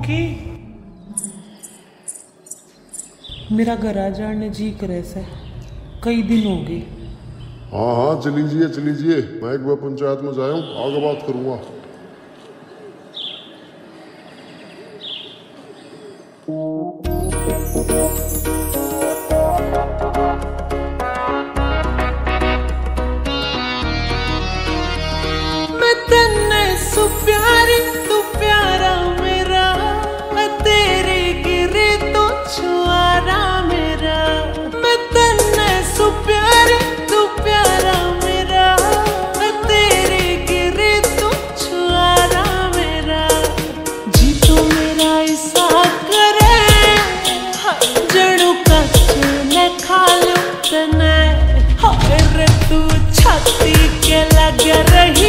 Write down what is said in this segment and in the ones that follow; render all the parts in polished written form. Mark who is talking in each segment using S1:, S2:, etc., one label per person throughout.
S1: की मेरा घर आ जाने जी करे से कई दिन हो गए।
S2: हाँ हाँ चलीजिए चलीजिए, मैं एक बार पंचायत में जाया हूँ, आगे बात करूँगा।
S1: मैं तन्ने सु प्यारी तू प्यारा मेरा, मैं तेरे गिरे तो छुआरा मेरा। मैं तन्ने सु प्यारी तू प्यारा मेरा, मैं तेरे गिरे तो छुआरा मेरा। जी तू मेरा ऐसा करे जड़ू कच्चे न खा लो तने, हाय रे तू छाती के लग रही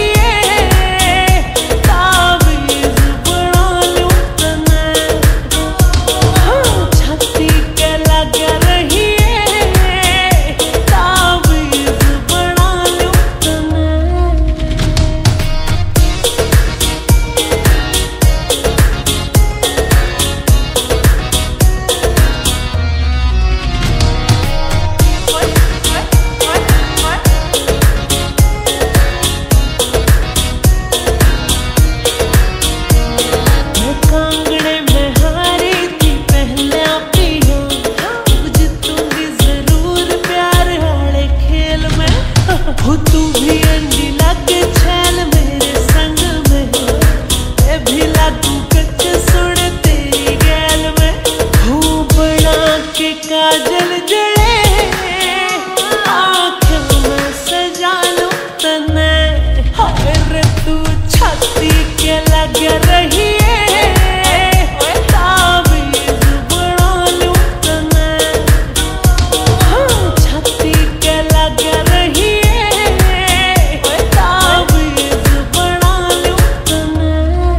S1: काजल जड़े आँखों में सजा लो तने, हाय रे तू छाती के लग रही ताबीज़ बना लो तने, छाती के लग रही ताबीज़ बना लो तने।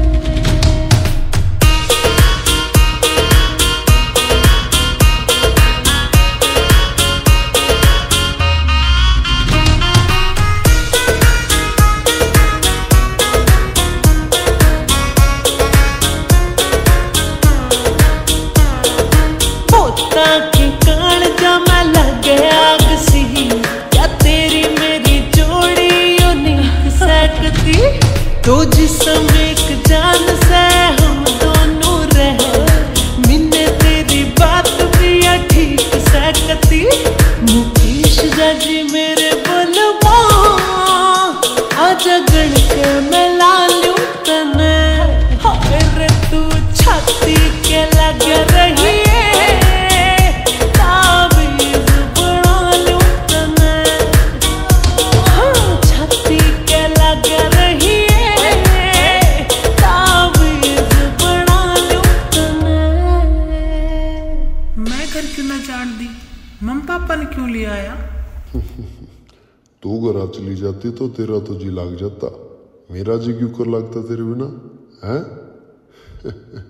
S1: के कान जमा लग आग सी, क्या तेरी मेरी जोड़ी यूनिक सकती। तो जिसम एक जान से हम दोनों रहे, मिन्ने तेरी बात भी ठीक सकती। मुकेश जाजी मेरे बोलबा आजा गण के मैं ला लूं तने, हाय रे तू छाती के लग रही जान दी। मम पापा ने क्यों ले आया?
S2: तू घर चली जाती तो तेरा तो जी लग जाता, मेरा जी क्यों कर लगता तेरे बिना है?